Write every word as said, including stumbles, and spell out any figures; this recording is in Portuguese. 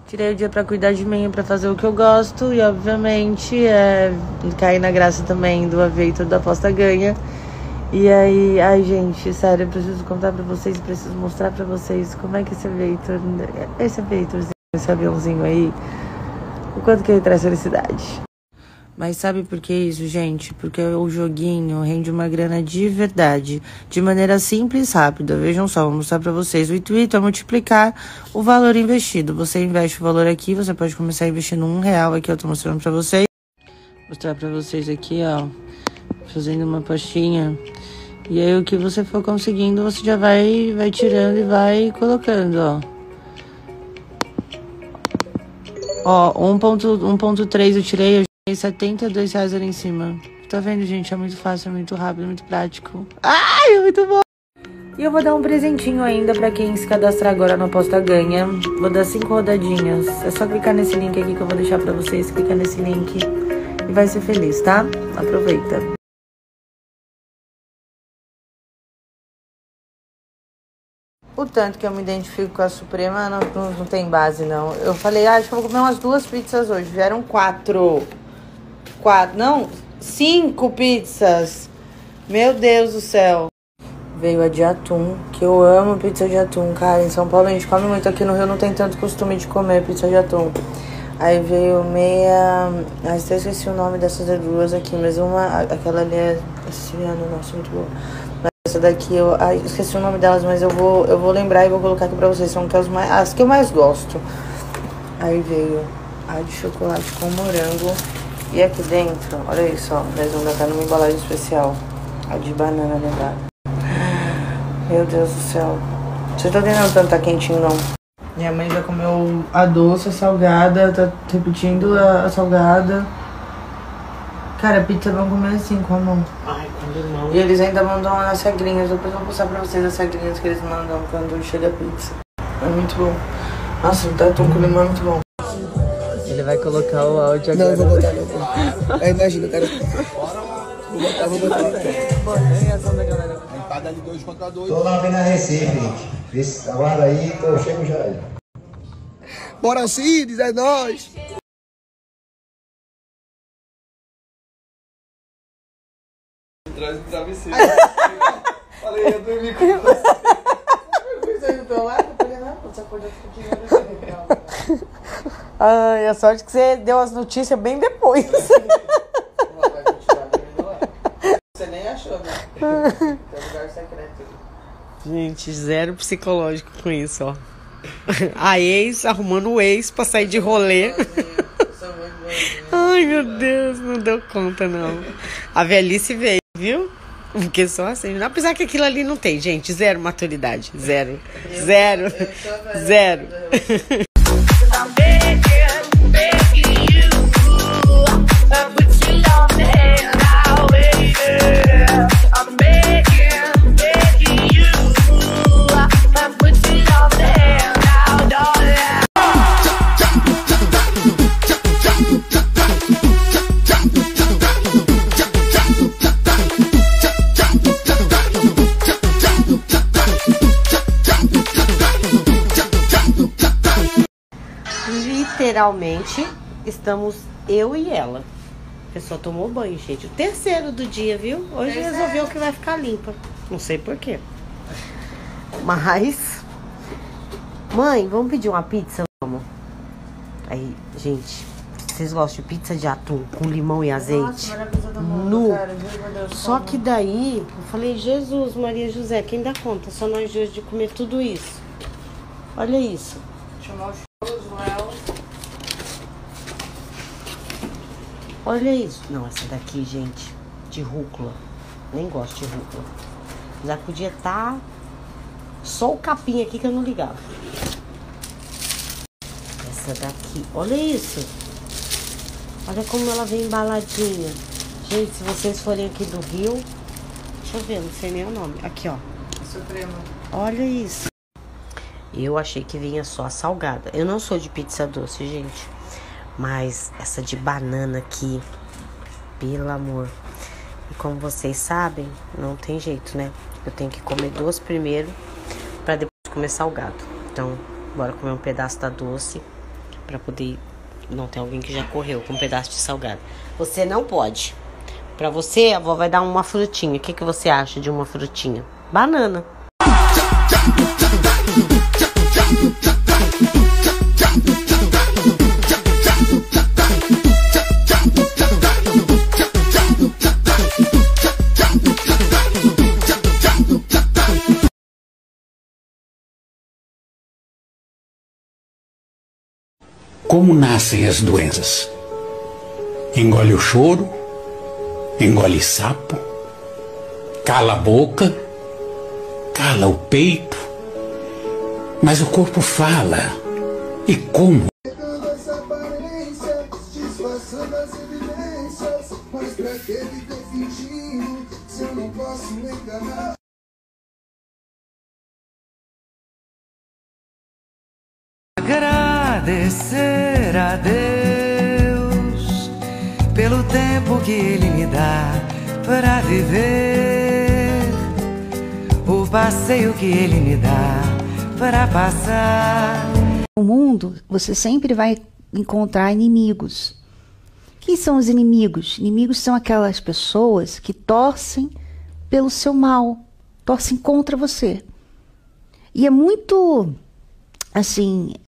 Tirei o dia pra cuidar de mim, pra fazer o que eu gosto. E, obviamente, é cair na graça também do Aviator da Aposta Ganha. E aí, ai, gente, sério, eu preciso contar pra vocês, preciso mostrar pra vocês como é que esse Aviator, esse Aviatorzinho, esse aviãozinho aí, o quanto que ele traz felicidade. Mas sabe por que isso, gente? Porque o joguinho rende uma grana de verdade, de maneira simples e rápida. Vejam só, vou mostrar pra vocês. O intuito é multiplicar o valor investido. Você investe o valor aqui, você pode começar investindo um real aqui, eu tô mostrando pra vocês. Vou mostrar pra vocês aqui, ó, fazendo uma pastinha. E aí o que você for conseguindo, você já vai, vai tirando e vai colocando, ó. Ó, um ponto três eu tirei, eu setenta e dois reais ali em cima. Tá vendo, gente? É muito fácil, é muito rápido, é muito prático. Ai, é muito bom! E eu vou dar um presentinho ainda pra quem se cadastrar agora no Aposta Ganha. Vou dar cinco rodadinhas. É só clicar nesse link aqui que eu vou deixar pra vocês. Clica nesse link e vai ser feliz, tá? Aproveita. O tanto que eu me identifico com a Suprema não, não, não tem base, não. Eu falei, ah, acho que eu vou comer umas duas pizzas hoje. Vieram quatro. Quatro, não, cinco pizzas. Meu Deus do céu. Veio a de atum, que eu amo pizza de atum, cara. Em São Paulo a gente come muito, aqui no Rio não tem tanto costume de comer pizza de atum. Aí veio meia... Ah, eu esqueci o nome dessas duas aqui, mas uma... Aquela ali é siciliana, nossa, muito boa. Mas essa daqui, eu... Ah, esqueci o nome delas, mas eu vou, eu vou lembrar e vou colocar aqui pra vocês. São as, mais... as que eu mais gosto. Aí veio a de chocolate com morango. E aqui dentro, olha isso, ó, eles vão botar numa embalagem especial. A de banana nevada. Meu Deus do céu. Vocês estão entendendo tanto tá quentinho, não? Minha mãe já comeu a doce, a salgada, tá repetindo a, a salgada. Cara, pizza vão comer assim, com a mão. Ai, com limão. E eles ainda mandam as regrinhas, depois eu vou postar pra vocês as regrinhas que eles mandam quando chega a pizza. É muito bom. Nossa, o tatum com limão é muito bom. Ele vai colocar o áudio agora. Não, vou botar, não. Vou. É, imagina, cara. Vou botar, vou botar. Empada de dois contra dois. Tô lá na Recife, Rick. Aguarda aí, tô chego já aí. Bora Cides, é nóis. Traz o travesseiro. Falei, eu dormi com você. Eu fui do teu lado, eu falei, não, você acordou aqui. Ai, a sorte que você deu as notícias bem depois. Você nem achou, né? Tem lugar secreto. Gente, zero psicológico com isso, ó. A ex arrumando o ex pra sair de rolê. Ai, meu Deus, não deu conta, não. A velhice veio, viu? Porque só assim. Apesar que aquilo ali não tem, gente. Zero maturidade. Zero. Zero. Zero. Literalmente, estamos eu e ela. A pessoa tomou banho, gente. O terceiro do dia, viu? Hoje terceiro. Resolveu que vai ficar limpa. Não sei porquê. Mas... Mãe, vamos pedir uma pizza? Vamos. Aí, gente, vocês gostam de pizza de atum com limão e azeite? Nossa, nu. Cara, só que daí, eu falei, Jesus, Maria José, quem dá conta? Só nós dois de comer tudo isso. Olha isso. Chamar o Josuel. Olha isso. Não, essa daqui, gente, de rúcula. Nem gosto de rúcula. Já podia estar só o capim aqui que eu não ligava. Essa daqui, olha isso. Olha como ela vem embaladinha. Gente, se vocês forem aqui do Rio... Deixa eu ver, não sei nem o nome. Aqui, ó. Suprema. Olha isso. Eu achei que vinha só a salgada. Eu não sou de pizza doce, gente. Mas essa de banana aqui, pelo amor. E como vocês sabem, não tem jeito, né? Eu tenho que comer duas primeiro pra depois comer salgado. Então, bora comer um pedaço da doce pra poder... Não, tem alguém que já correu com um pedaço de salgado. Você não pode. Pra você, a avó vai dar uma frutinha. O que, que você acha de uma frutinha? Banana. Como nascem as doenças? Engole o choro, engole sapo, cala a boca, cala o peito, mas o corpo fala. E como? Agradecer a Deus pelo tempo que Ele me dá para viver, o passeio que Ele me dá para passar. No mundo, você sempre vai encontrar inimigos. Quem são os inimigos? Inimigos são aquelas pessoas que torcem pelo seu mal, torcem contra você. E é muito, assim,